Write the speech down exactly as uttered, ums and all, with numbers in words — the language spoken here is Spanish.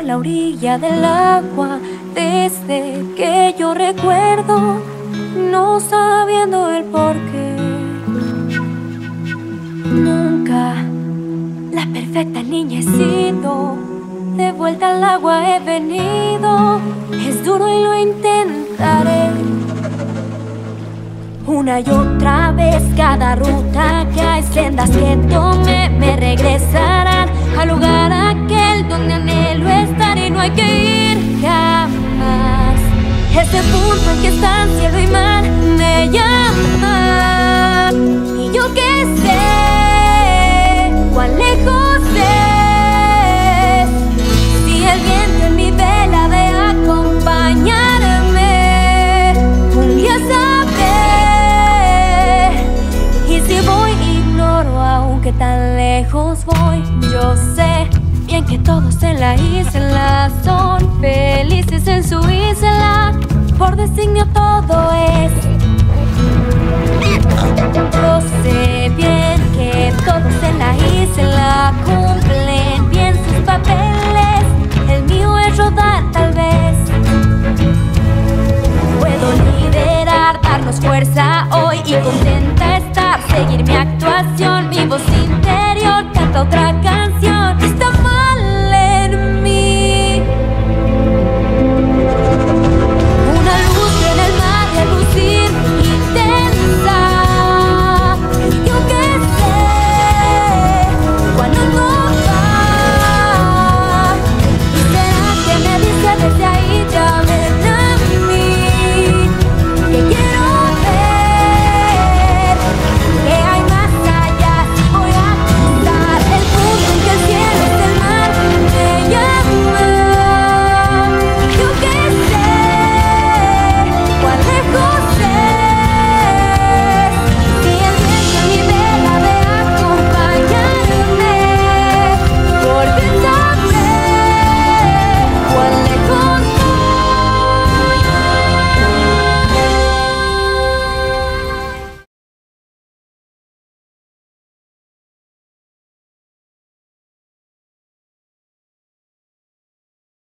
por la orilla del agua desde que yo recuerdo, no sabiendo el porqué. Nunca la perfecta niña he sido, de vuelta al agua he venido. Es duro y lo intentaré. Una y otra vez, cada ruta que hay, sendas que tome me regresarán al lugar aquel donde anhelo estar y no hay que ir jamás. Ese punto en que están cielo y mar me llaman, y yo que sé cuán lejos es, si el viento en mi vela de acompañarme, un día sabré. Y si voy ignoro aunque tan lejos voy. Yo sé bien que todos en la isla son felices en su isla, por designio todo es. Yo sé bien que todos en la isla cumplen bien sus papeles. El mío es rodar tal vez. Puedo liderar, darnos fuerza hoy y contenta estar, seguir mi actuación, mi voz.